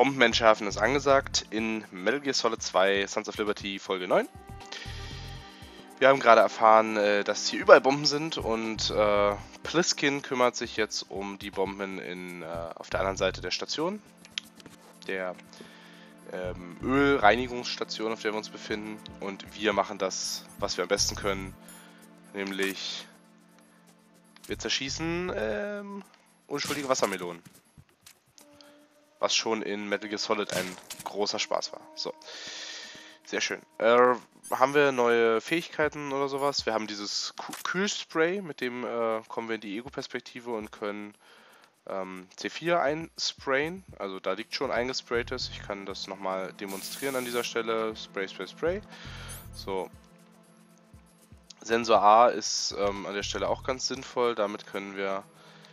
Bomben entschärfen ist angesagt in Metal Gear Solid 2 Sons of Liberty Folge 9. Wir haben gerade erfahren, dass hier überall Bomben sind und Pliskin kümmert sich jetzt um die Bomben auf der anderen Seite der Station. Der Ölreinigungsstation, auf der wir uns befinden. Und wir machen das, was wir am besten können. Nämlich wir zerschießen unschuldige Wassermelonen. Was schon in Metal Gear Solid ein großer Spaß war. So. Sehr schön. Haben wir neue Fähigkeiten oder sowas? Wir haben dieses Kühlspray, mit dem kommen wir in die Ego-Perspektive und können C4 einsprayen. Also da liegt schon eingespraytes. Ich kann das nochmal demonstrieren an dieser Stelle. Spray, Spray, Spray. So. Sensor A ist an der Stelle auch ganz sinnvoll. Damit können wir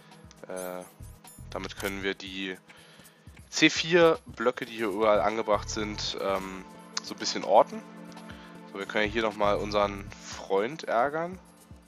die C4-Blöcke, die hier überall angebracht sind, so ein bisschen orten. So, wir können ja hier nochmal unseren Freund ärgern.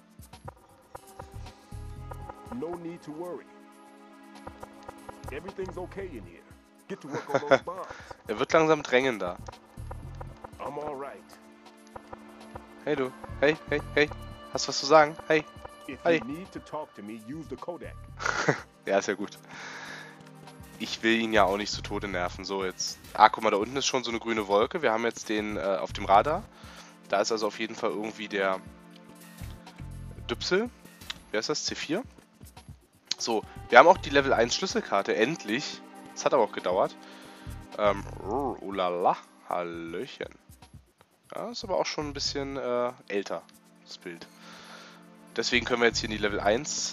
No need to worry. Everything's okay in here. Get to work on those bombs. Er wird langsam drängender. I'm all right. Hey du. Hey, hey, hey. Hast du was zu sagen? Hey. If Hey. you need to talk to me, use the Kodak. Ja, ist ja gut. Ich will ihn ja auch nicht zu Tode nerven. So, jetzt. Ah, guck mal, da unten ist schon so eine grüne Wolke. Wir haben jetzt den auf dem Radar. Da ist also auf jeden Fall irgendwie der Düpsel. Wer ist das? C4? So, wir haben auch die Level 1 Schlüsselkarte. Endlich. Das hat aber auch gedauert. Oh la la. Hallöchen. Ja, ist aber auch schon ein bisschen älter, das Bild. Deswegen können wir jetzt hier in die Level 1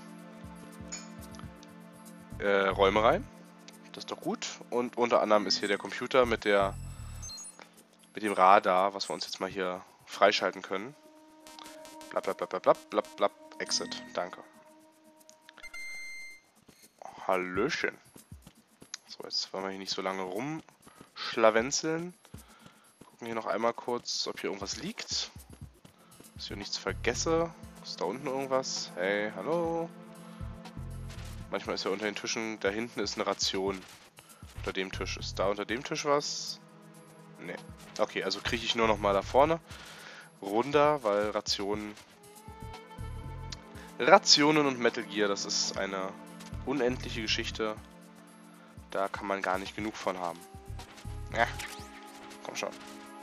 Räume rein. Das ist doch gut. Und unter anderem ist hier der Computer mit dem Radar, was wir uns jetzt mal hier freischalten können. Blab, blab, blab, blab, blab, blab, blab, Exit. Danke. Hallöchen. So, jetzt wollen wir hier nicht so lange rumschlawenzeln. Gucken hier noch einmal kurz, ob hier irgendwas liegt. Dass ich hier nichts vergesse. Ist da unten irgendwas? Hey, hallo? Manchmal ist ja unter den Tischen, da hinten ist eine Ration. Unter dem Tisch. Ist da unter dem Tisch was? Ne. Okay, also kriege ich nur noch mal da vorne runter, weil Rationen und Metal Gear, das ist eine unendliche Geschichte. Da kann man gar nicht genug von haben. Ja, komm schon.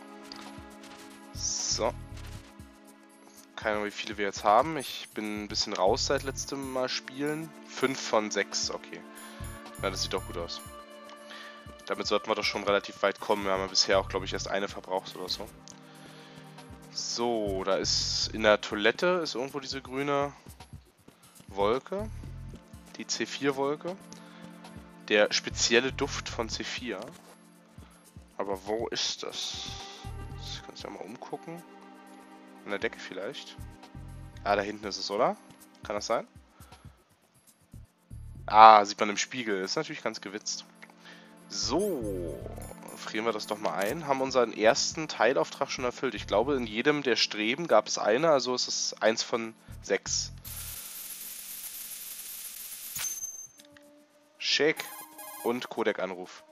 So. Keine Ahnung, wie viele wir jetzt haben. Ich bin ein bisschen raus seit letztem Mal spielen. 5 von 6, okay. Ja, das sieht doch gut aus. Damit sollten wir doch schon relativ weit kommen. Wir haben ja bisher auch, glaube ich, erst eine verbraucht oder so. So, da ist in der Toilette ist irgendwo diese grüne Wolke. Die C4-Wolke. Der spezielle Duft von C4. Aber wo ist das? Ich kann es ja mal umgucken. An der Decke vielleicht. Ah, da hinten ist es, oder? Kann das sein? Ah, sieht man im Spiegel. Ist natürlich ganz gewitzt. So, frieren wir das doch mal ein. Haben unseren ersten Teilauftrag schon erfüllt. Ich glaube, in jedem der Streben gab es eine, also ist es 1 von 6. Schick. Und Codec-Anruf.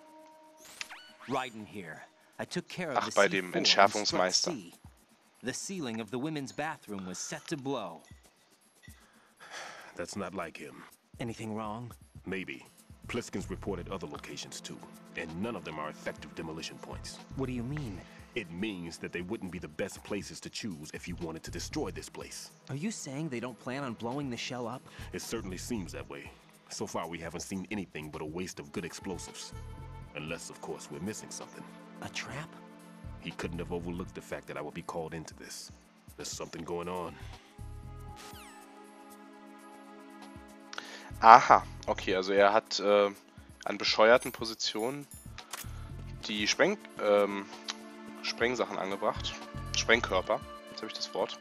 Ach, bei dem Entschärfungsmeister. The ceiling of the women's bathroom was set to blow. That's not like him. Anything wrong? Maybe. Pliskin's reported other locations too, and none of them are effective demolition points. What do you mean? It means that they wouldn't be the best places to choose if you wanted to destroy this place. Are you saying they don't plan on blowing the shell up? It certainly seems that way. So far we haven't seen anything but a waste of good explosives. Unless, of course, we're missing something. A trap? He couldn't have overlooked the fact that I would be called into this. There's something going on. Aha, okay, also er hat an bescheuerten Positionen die Sprengsachen angebracht. Sprengkörper, jetzt habe ich das Wort.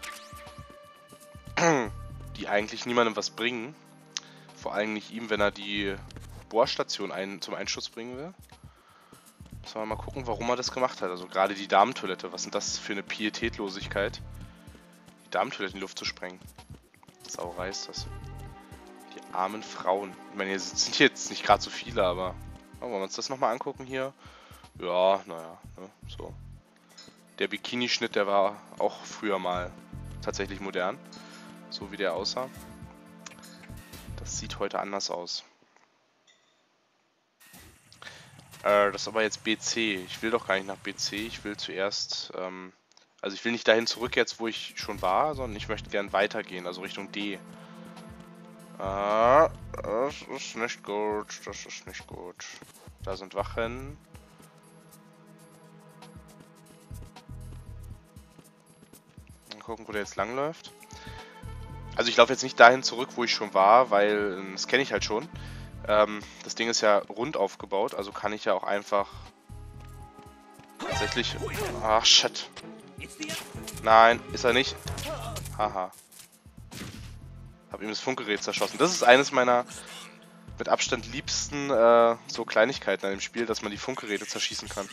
Die eigentlich niemandem was bringen. Vor allem nicht ihm, wenn er die Bohrstation zum Einschuss bringen will. Müssen wir mal gucken, warum er das gemacht hat. Also gerade die Damentoilette, was ist das für eine Pietätlosigkeit? Die Damentoilette in die Luft zu sprengen. Sauerei ist das. Die armen Frauen. Ich meine, hier sind jetzt nicht gerade so viele, aber wollen wir uns das nochmal angucken hier? Ja, naja, ne, so. Der Bikini-Schnitt, der war auch früher mal tatsächlich modern. So wie der aussah. Das sieht heute anders aus. Das ist aber jetzt BC. Ich will doch gar nicht nach BC. Ich will zuerst, also ich will nicht dahin zurück jetzt, wo ich schon war, sondern ich möchte gern weitergehen, also Richtung D. Das ist nicht gut. Das ist nicht gut. Da sind Wachen. Mal gucken, wo der jetzt langläuft. Also ich laufe jetzt nicht dahin zurück, wo ich schon war, weil das kenne ich halt schon. Das Ding ist ja rund aufgebaut, also kann ich ja auch einfach tatsächlich... Ach, shit. Nein, ist er nicht. Haha. Hab ihm das Funkgerät zerschossen. Das ist eines meiner mit Abstand liebsten so Kleinigkeiten an dem Spiel, dass man die Funkgeräte zerschießen kann.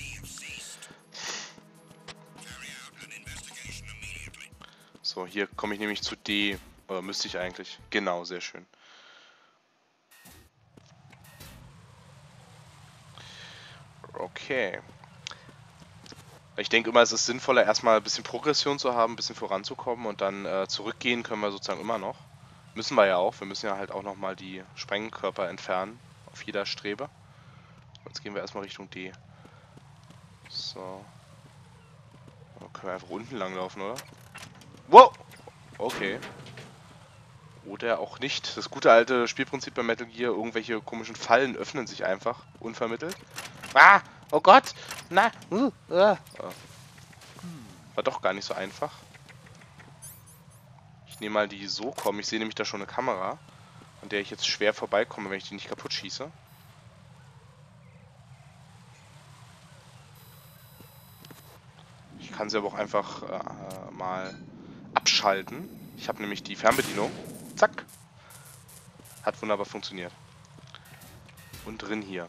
So, hier komme ich nämlich zu D. Oder müsste ich eigentlich. Genau, sehr schön. Okay. Ich denke immer, es ist sinnvoller, erstmal ein bisschen Progression zu haben, ein bisschen voranzukommen und dann zurückgehen können wir sozusagen immer noch. Müssen wir ja auch. Wir müssen ja halt auch nochmal die Sprengkörper entfernen auf jeder Strebe. Jetzt gehen wir erstmal Richtung D. So. Dann können wir einfach unten lang laufen, oder? Wow! Okay. Oder auch nicht. Das gute alte Spielprinzip bei Metal Gear, irgendwelche komischen Fallen öffnen sich einfach, unvermittelt. Ah! Oh Gott! Na! War doch gar nicht so einfach. Ich nehme mal die so kommen. Ich sehe nämlich da schon eine Kamera, an der ich jetzt schwer vorbeikomme, wenn ich die nicht kaputt schieße. Ich kann sie aber auch einfach mal abschalten. Ich habe nämlich die Fernbedienung. Zack. Hat wunderbar funktioniert. Und drin hier.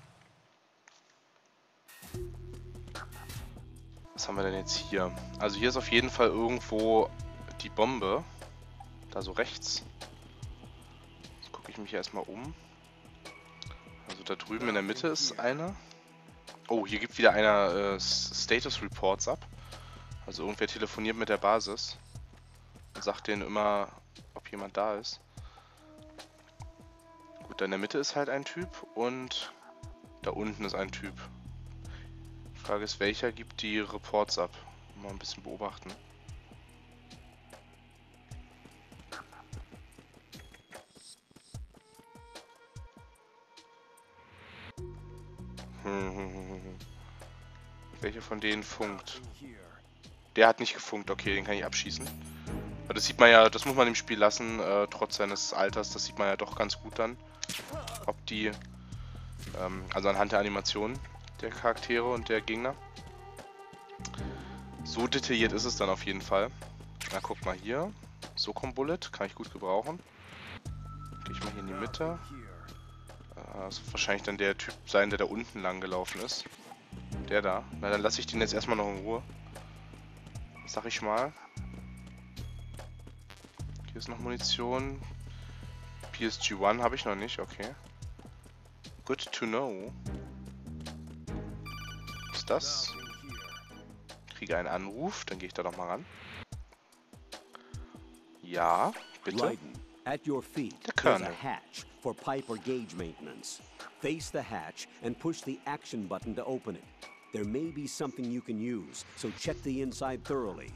Was haben wir denn jetzt hier? Also hier ist auf jeden Fall irgendwo die Bombe. Da so rechts. Jetzt gucke ich mich erstmal um. Also da drüben in der Mitte ist eine. Oh, hier gibt wieder einer Status Reports ab. Also irgendwer telefoniert mit der Basis. Und sagt denen immer, ob jemand da ist. Gut, da in der Mitte ist halt ein Typ und da unten ist ein Typ. Die Frage ist, welcher gibt die Reports ab? Mal ein bisschen beobachten. Welcher von denen funkt? Der hat nicht gefunkt, okay, den kann ich abschießen. Aber das sieht man ja, das muss man im Spiel lassen, trotz seines Alters, das sieht man ja doch ganz gut dann. Ob die, also anhand der Animation der Charaktere und der Gegner. So detailliert ist es dann auf jeden Fall. Na, guck mal hier. Socom Bullet, kann ich gut gebrauchen. Gehe ich mal hier in die Mitte. Das wird wahrscheinlich dann der Typ sein, der da unten lang gelaufen ist. Der da. Na, dann lasse ich den jetzt erstmal noch in Ruhe. Sag ich mal. Hier ist noch Munition. PSG-1 habe ich noch nicht, okay. Good to know. Was ist das? Kriege einen Anruf, dann gehe ich da doch mal ran. Ja, bitte. At your feet, The there's Colonel. a hatch for pipe or gauge maintenance. Face the hatch and push the action button to open it. There may be something you can use, so check the inside thoroughly.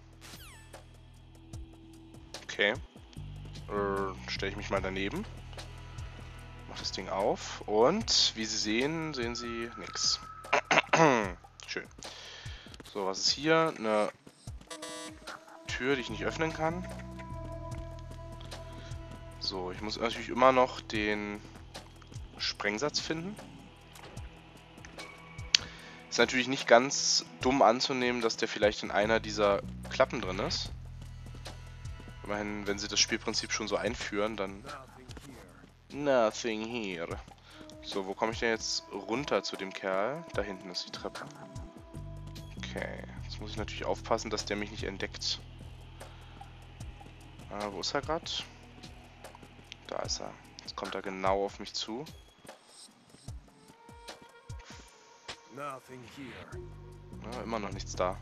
Okay. Stelle ich mich mal daneben. Mach das Ding auf. Und wie Sie sehen, sehen Sie nix. Schön. So, was ist hier? Eine Tür, die ich nicht öffnen kann. So, ich muss natürlich immer noch den Sprengsatz finden. Ist natürlich nicht ganz dumm anzunehmen, dass der vielleicht in einer dieser Klappen drin ist. Immerhin, wenn sie das Spielprinzip schon so einführen, dann... Nothing here. So, wo komme ich denn jetzt runter zu dem Kerl? Da hinten ist die Treppe. Okay, jetzt muss ich natürlich aufpassen, dass der mich nicht entdeckt. Wo ist er gerade? Da ist er. Jetzt kommt er genau auf mich zu. Nothing here. Ja, immer noch nichts da.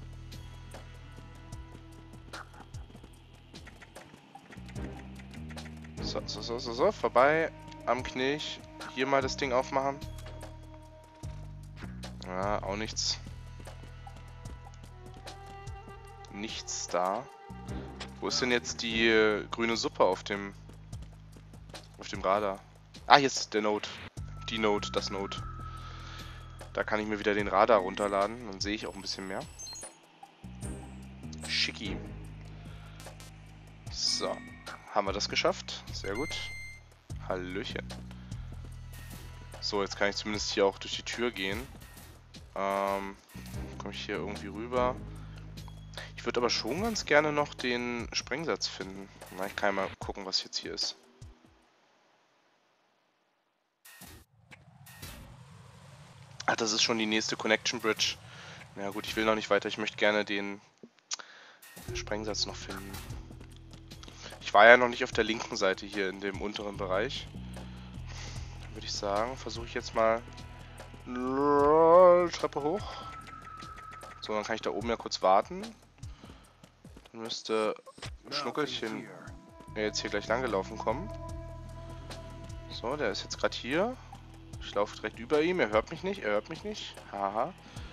So, vorbei am Knilch. Hier mal das Ding aufmachen. Ja, auch nichts. Nichts da. Wo ist denn jetzt die grüne Suppe auf dem Radar? Ah, hier ist der Node. Die Node, das Node. Da kann ich mir wieder den Radar runterladen. Dann sehe ich auch ein bisschen mehr. Schicki. So. Haben wir das geschafft? Sehr gut. Hallöchen. So, jetzt kann ich zumindest hier auch durch die Tür gehen. Komme ich hier irgendwie rüber? Ich würde aber schon ganz gerne noch den Sprengsatz finden. Na, ich kann ja mal gucken, was jetzt hier ist. Ach, das ist schon die nächste Connection Bridge. Na ja, gut, ich will noch nicht weiter. Ich möchte gerne den Sprengsatz noch finden. Ich war ja noch nicht auf der linken Seite hier in dem unteren Bereich. Dann würde ich sagen, versuche ich jetzt mal Treppe hoch. So, dann kann ich da oben ja kurz warten. Dann müsste Schnuckelchen jetzt hier gleich lang gelaufen kommen. So, der ist jetzt gerade hier. Ich laufe direkt über ihm. Er hört mich nicht. Er hört mich nicht. Haha.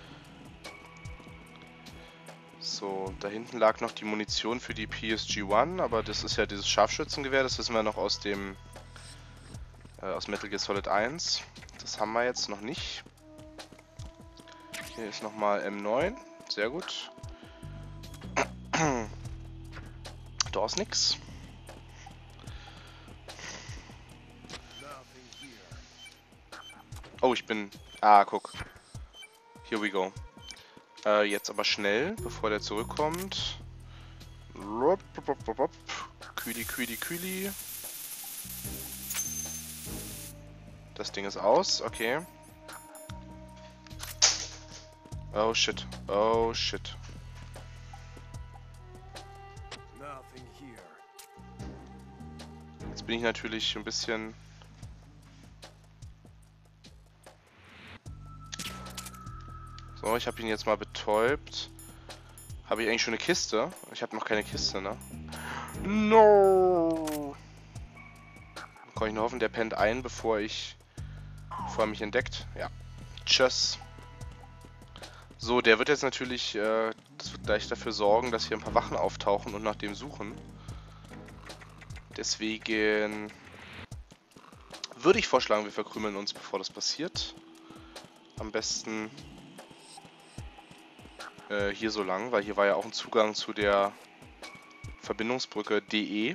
So, da hinten lag noch die Munition für die PSG-1, aber das ist ja dieses Scharfschützengewehr. Das wissen wir noch aus dem aus Metal Gear Solid 1. Das haben wir jetzt noch nicht. Hier ist nochmal M9. Sehr gut. Da ist nix. Oh, ich bin... Ah, guck. Here we go. Jetzt aber schnell, bevor der zurückkommt. Küli, Küli, Küli. Das Ding ist aus, okay. Oh shit, oh shit. Jetzt bin ich natürlich ein bisschen... So, ich habe ihn jetzt mal betäubt. Habe ich eigentlich schon eine Kiste? Ich habe noch keine Kiste, ne? No! Kann ich nur hoffen, der pennt ein, bevor er mich entdeckt. Ja. Tschüss. So, der wird jetzt natürlich, das wird gleich dafür sorgen, dass hier ein paar Wachen auftauchen und nach dem suchen. Deswegen würde ich vorschlagen, wir verkrümeln uns, bevor das passiert. Am besten hier so lang, weil hier war ja auch ein Zugang zu der Verbindungsbrücke DE.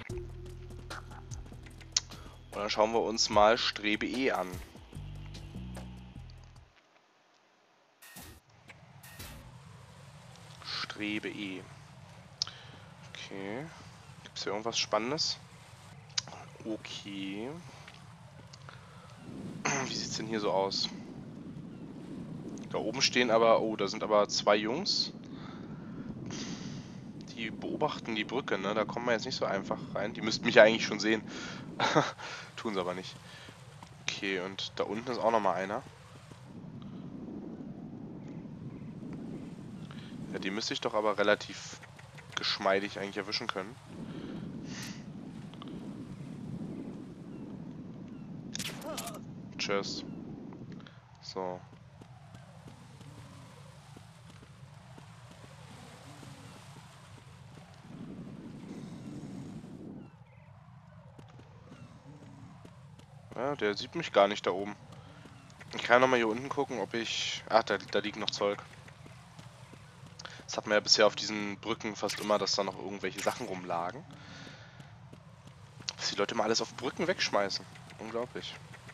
Und dann schauen wir uns mal Strebe E an. Strebe E. Okay. Gibt es hier irgendwas Spannendes? Okay. Wie sieht es denn hier so aus? Da oben stehen aber... Oh, da sind aber zwei Jungs. Die beobachten die Brücke, ne? Da kommen wir jetzt nicht so einfach rein. Die müssten mich ja eigentlich schon sehen. Tun sie aber nicht. Okay, und da unten ist auch nochmal einer. Ja, die müsste ich doch aber relativ geschmeidig eigentlich erwischen können. Tschüss. So. Ja, der sieht mich gar nicht da oben. Ich kann nochmal hier unten gucken, ob ich... Ach, da liegt noch Zeug. Das hat man ja bisher auf diesen Brücken fast immer, dass da noch irgendwelche Sachen rumlagen. Dass die Leute mal alles auf Brücken wegschmeißen. Unglaublich.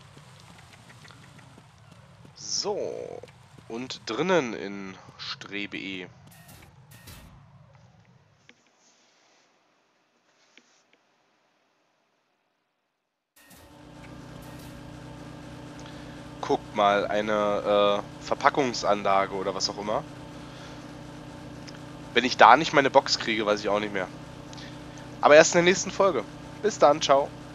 So. Und drinnen in Strebe E. Guckt mal, eine Verpackungsanlage oder was auch immer. Wenn ich da nicht meine Box kriege, weiß ich auch nicht mehr. Aber erst in der nächsten Folge. Bis dann, ciao.